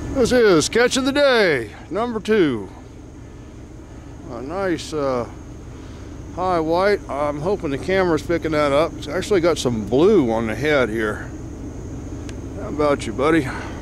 This is catch of the day, number 2. A nice high white. I'm hoping the camera's picking that up. It's actually got some blue on the head here. How about you, buddy?